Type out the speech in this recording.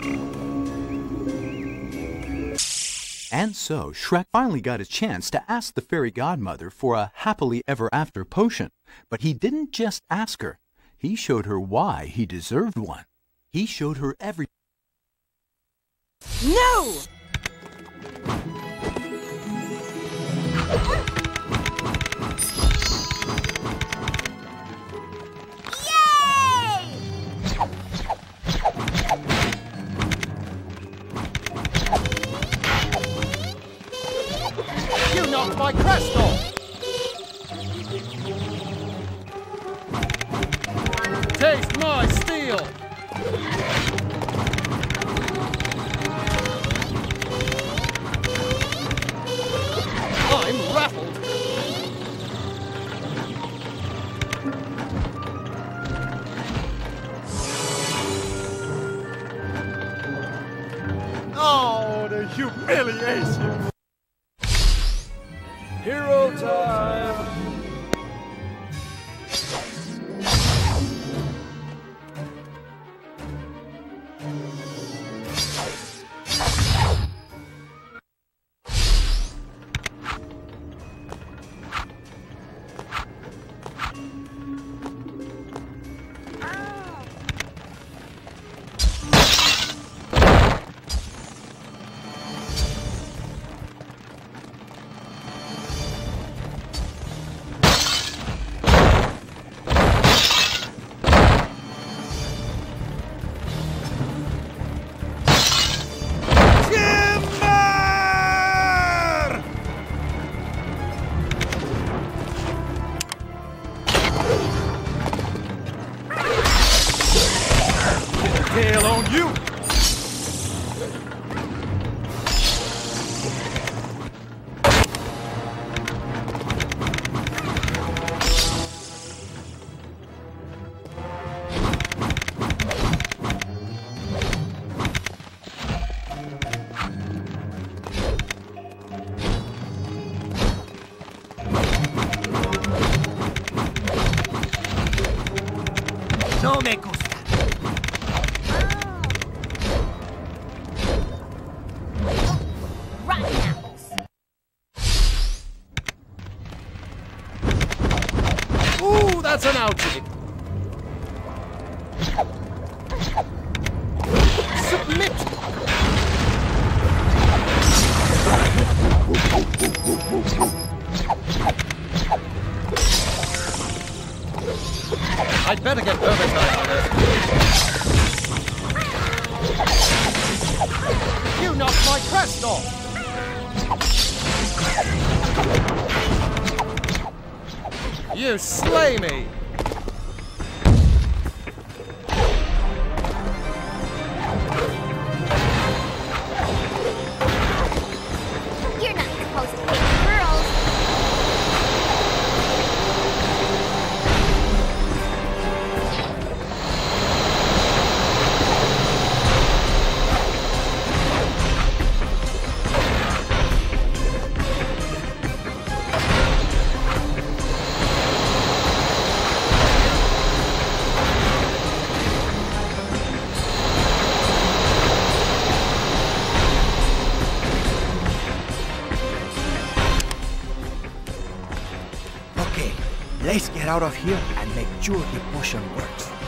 And so Shrek finally got a chance to ask the fairy godmother for a happily ever after potion. But he didn't just ask her. He showed her why he deserved one. He showed her every... No! You knocked my crest off! Taste my steel! I'm rattled! Oh, the humiliation! Hero time! Tail on you! No me gusta. Rotten apples. Ooh, that's an ouchie! Submit! I'd better get overtime on this. You knocked my crest off! You slay me! You're not supposed to hit girls. Okay, let's get out of here and make sure the potion works.